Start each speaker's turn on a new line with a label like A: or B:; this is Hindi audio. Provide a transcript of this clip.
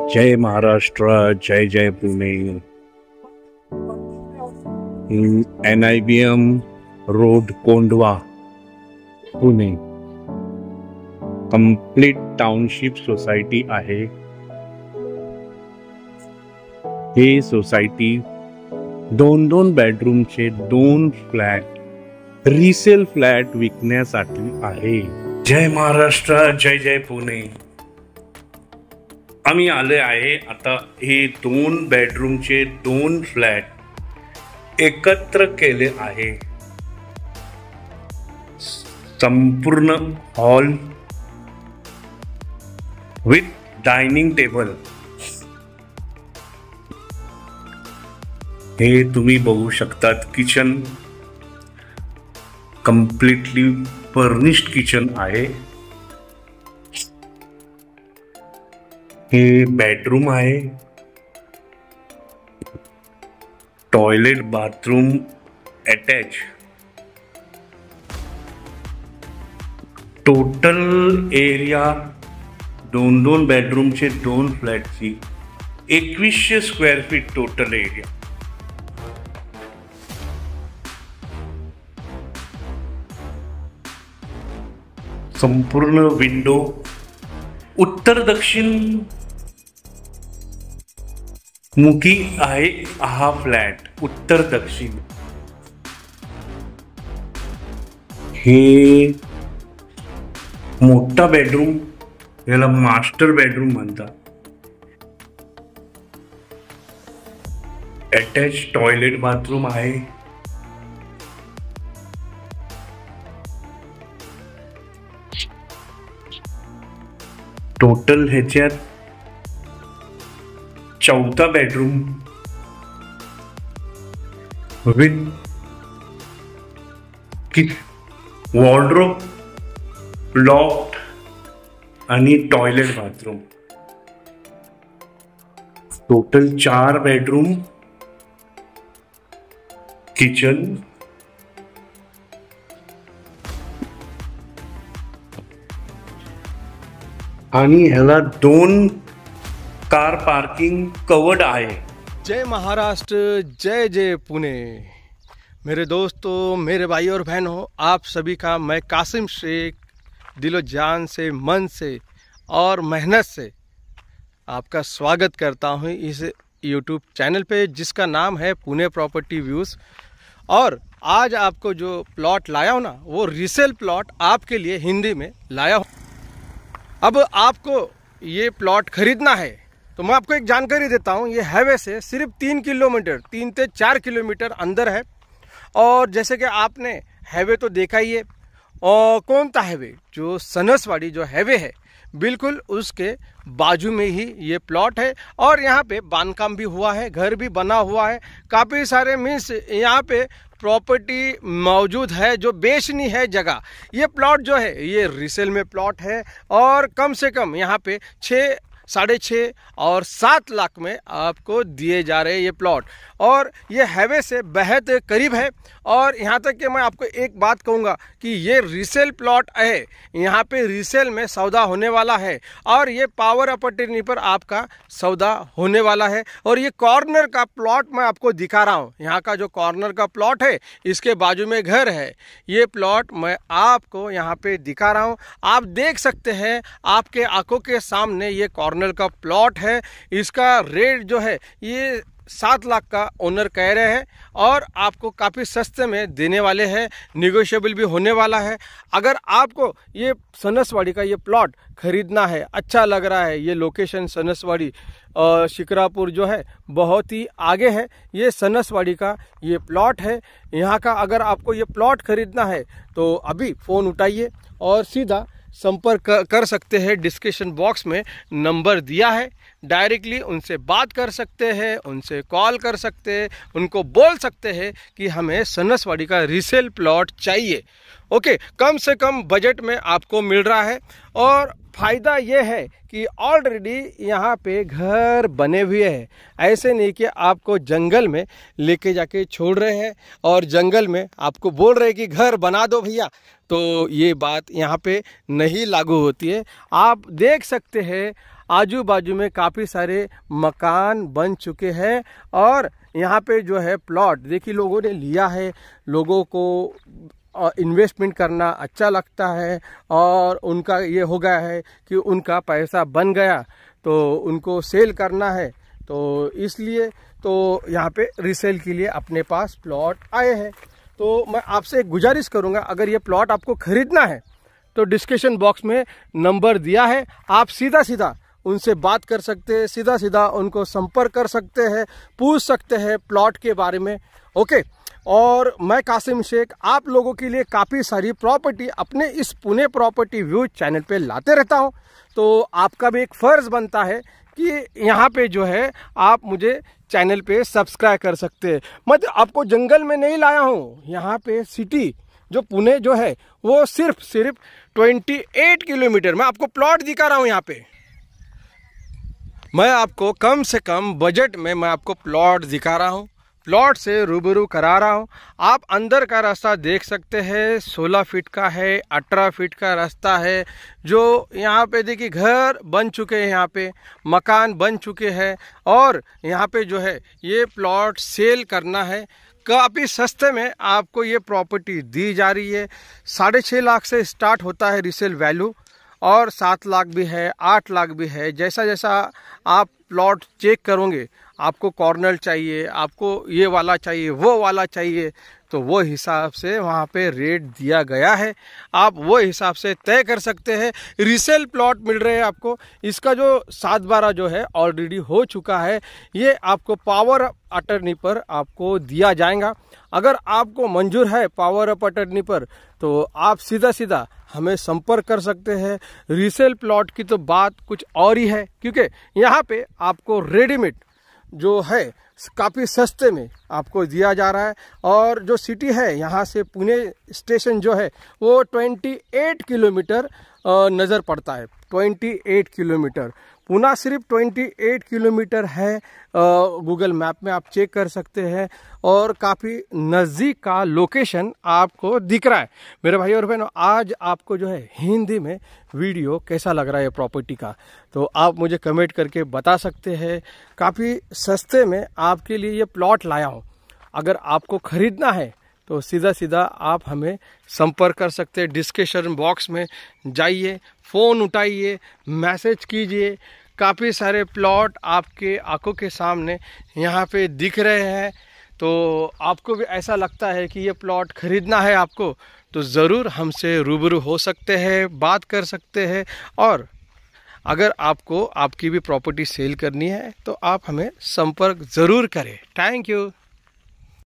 A: जय महाराष्ट्र, जय जय Pune. NIBM road, Kondhwa, Pune. Complete township society आहे। हे सोसायटी दोन बेडरूमचे 2 फ्लॅट रिसेल फ्लॅट विकण्यासाठी आहे। जय महाराष्ट्र, जय जय पुणे। आम्ही आले आहे आता हे 2 बेडरूमचे 2 फ्लॅट एकत्र केले आहे। संपूर्ण हॉल विथ डायनिंग टेबल हे तुम्ही बघू शकतात। किचन कंप्लीटली फर्निश्ड किचन आहे। हे बेडरूम आहे। Toilet bathroom attach. Total area 2 बेडरूमचे 2 फ्लॅटची 2100 स्क्वेअर फीट टोटल एरिया। संपूर्ण विंडो उत्तर दक्षिण मुखी आहे। हा फ्लॅट उत्तर दक्षिण। हे मोठा बेडरूम, याला मास्टर बेडरूम म्हणतात। अटॅच टॉयलेट बाथरूम आहे। टोटल ह्याच्यात 4था बेडरूम विथ वॉर्डरोब, लॉफ्ट आणि toilet bathroom. Total 4 bedroom, kitchen, आणि ह्याला 2 कार पार्किंग कवर्ड आहे।
B: जय महाराष्ट्र, जय जय पुणे। मेरे दोस्तों, मेरे भाई और बहनों, आप सभी का मैं कासिम शेख दिलो जान से, मन से और मेहनत से आपका स्वागत करता हूं इस YouTube चैनल पे जिसका नाम है पुणे प्रॉपर्टी व्यूज़। और आज आपको जो प्लॉट लाया हूं ना, वो रीसेल प्लॉट आपके लिए हिंदी में लाया हूं। अब आपको ये प्लॉट खरीदना है तो मैं आपको एक जानकारी देता हूँ। ये हाईवे से सिर्फ 3 किलोमीटर, 3 से 4 किलोमीटर अंदर है। और जैसे कि आपने हाईवे तो देखा ही है, और कौन सा हाईवे, जो सनसवाड़ी जो हाईवे है, बिल्कुल उसके बाजू में ही ये प्लॉट है। और यहाँ पे बांधकाम भी हुआ है, घर भी बना हुआ है। काफ़ी सारे मीन्स यहाँ पे प्रॉपर्टी मौजूद है जो बेचनी है जगह। ये प्लॉट जो है ये रीसेल में प्लॉट है और कम से कम यहाँ पे 6, 6.5 और 7 लाख में आपको दिए जा रहे हैं ये प्लॉट। और ये हाईवे से बेहद करीब है। और यहाँ तक कि मैं आपको एक बात कहूँगा कि ये रीसेल प्लॉट है, यहाँ पे रीसेल में सौदा होने वाला है। और ये पावर अपॉर्चुनिटी पर आपका सौदा होने वाला है। और ये कॉर्नर का प्लॉट मैं आपको दिखा रहा हूँ। यहाँ का जो कॉर्नर का प्लॉट है, इसके बाजू में घर है। ये प्लॉट मैं आपको यहाँ पे दिखा रहा हूँ, आप देख सकते हैं। आपके आंखों के सामने ये कॉर्नर का प्लॉट है। इसका रेट जो है ये 7 लाख का ओनर कह रहे हैं और आपको काफ़ी सस्ते में देने वाले हैं। निगोशिएबल भी होने वाला है। अगर आपको ये सनसवाड़ी का ये प्लॉट खरीदना है, अच्छा लग रहा है, ये लोकेशन सनसवाड़ी शिक्रापुर जो है बहुत ही आगे है। ये सनसवाड़ी का ये प्लॉट है। यहाँ का अगर आपको ये प्लॉट खरीदना है तो अभी फ़ोन उठाइए और सीधा संपर्क कर सकते हैं। डिस्क्रिप्शन बॉक्स में नंबर दिया है, डायरेक्टली उनसे बात कर सकते हैं, उनसे कॉल कर सकते हैं, उनको बोल सकते हैं कि हमें सनसवाड़ी का रीसेल प्लॉट चाहिए। ओके, कम से कम बजट में आपको मिल रहा है। और फ़ायदा ये है कि ऑलरेडी यहाँ पे घर बने हुए हैं। ऐसे नहीं कि आपको जंगल में लेके जाके छोड़ रहे हैं और जंगल में आपको बोल रहे हैं कि घर बना दो भैया, तो ये बात यहाँ पे नहीं लागू होती है। आप देख सकते हैं आजू बाजू में काफ़ी सारे मकान बन चुके हैं और यहाँ पे जो है प्लॉट देखिए लोगों ने लिया है। लोगों को इन्वेस्टमेंट करना अच्छा लगता है और उनका ये हो गया है कि उनका पैसा बन गया तो उनको सेल करना है, तो इसलिए तो यहाँ पे रीसेल के लिए अपने पास प्लॉट आए हैं। तो मैं आपसे एक गुजारिश करूँगा, अगर ये प्लॉट आपको ख़रीदना है तो डिस्क्रिप्शन बॉक्स में नंबर दिया है, आप सीधा सीधा उनसे बात कर सकते हैं, सीधा सीधा उनको संपर्क कर सकते हैं, पूछ सकते हैं प्लॉट के बारे में। ओके, और मैं कासिम शेख आप लोगों के लिए काफ़ी सारी प्रॉपर्टी अपने इस पुणे प्रॉपर्टी व्यू चैनल पे लाते रहता हूं, तो आपका भी एक फ़र्ज़ बनता है कि यहाँ पे जो है आप मुझे चैनल पे सब्सक्राइब कर सकते हैं। मैं तो आपको जंगल में नहीं लाया हूँ, यहाँ पे सिटी जो पुणे जो है वो सिर्फ 28 किलोमीटर में आपको प्लॉट दिखा रहा हूँ। यहाँ पे मैं आपको कम से कम बजट में मैं आपको प्लॉट दिखा रहा हूँ, प्लॉट से रूबरू करा रहा हूँ। आप अंदर का रास्ता देख सकते हैं, 16 फीट का है, 18 फीट का रास्ता है। जो यहाँ पे देखिए घर बन चुके हैं, यहाँ पे मकान बन चुके हैं और यहाँ पे जो है ये प्लॉट सेल करना है। काफ़ी सस्ते में आपको ये प्रॉपर्टी दी जा रही है। 6.5 लाख से स्टार्ट होता है रीसेल वैल्यू और 7 लाख भी है, 8 लाख भी है। जैसा जैसा आप प्लॉट चेक करोगे, आपको कॉर्नर चाहिए, आपको ये वाला चाहिए, वो वाला चाहिए, तो वो हिसाब से वहाँ पे रेट दिया गया है। आप वो हिसाब से तय कर सकते हैं। रीसेल प्लॉट मिल रहे हैं आपको। इसका जो 7/12 जो है ऑलरेडी हो चुका है, ये आपको पावर ऑफ अटर्नी पर आपको दिया जाएगा। अगर आपको मंजूर है पावर ऑफ अटर्नी पर तो आप सीधा सीधा हमें संपर्क कर सकते हैं। रीसेल प्लॉट की तो बात कुछ और ही है, क्योंकि यहाँ पे आपको रेडीमेड जो है काफ़ी सस्ते में आपको दिया जा रहा है। और जो सिटी है यहाँ से पुणे स्टेशन जो है वो 28 किलोमीटर नज़र पड़ता है। 28 किलोमीटर पुणे सिर्फ 28 किलोमीटर है। गूगल मैप में आप चेक कर सकते हैं और काफ़ी नज़दीक का लोकेशन आपको दिख रहा है। मेरे भाई और बहनों, आज आपको जो है हिंदी में वीडियो कैसा लग रहा है प्रॉपर्टी का, तो आप मुझे कमेंट करके बता सकते हैं। काफ़ी सस्ते में आपके लिए ये प्लॉट लाया हूँ। अगर आपको ख़रीदना है तो सीधा सीधा आप हमें संपर्क कर सकते हैं। डिस्क्रिप्शन बॉक्स में जाइए, फ़ोन उठाइए, मैसेज कीजिए। काफ़ी सारे प्लॉट आपके आंखों के सामने यहाँ पे दिख रहे हैं। तो आपको भी ऐसा लगता है कि ये प्लॉट ख़रीदना है आपको, तो ज़रूर हमसे रूबरू हो सकते हैं, बात कर सकते हैं। और अगर आपको आपकी भी प्रॉपर्टी सेल करनी है तो आप हमें संपर्क ज़रूर करें। Thank you.